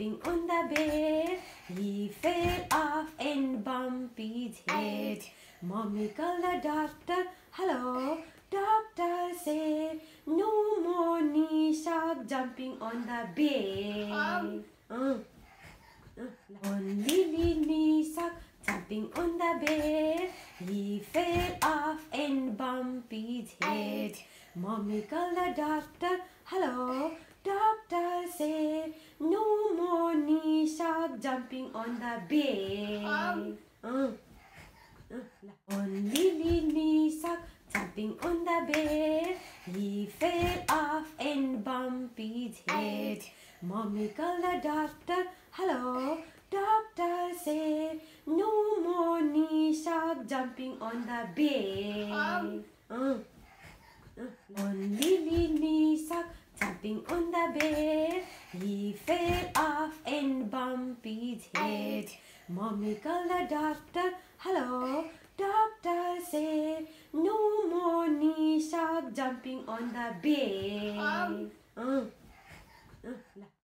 jumping on the bed. He fell off and bumped his head. Mommy called the doctor. Hello, doctor said, no more Nishok jumping on the bed. Only Nishok jumping on the bed. He fell off and bumped his head. Mommy called the doctor. Hello, doctor said, no more Nishok jumping on the bed. Only Nishok jumping on the bed. He fell off and bumped his head. Mommy called the doctor. Hello, doctor said, no more Nishok jumping on the bed. Only Nishok jumping on the bed. He fell off and bumped his head. Mommy called the doctor. Hello, doctor said, no more Nishok jumping on the bed.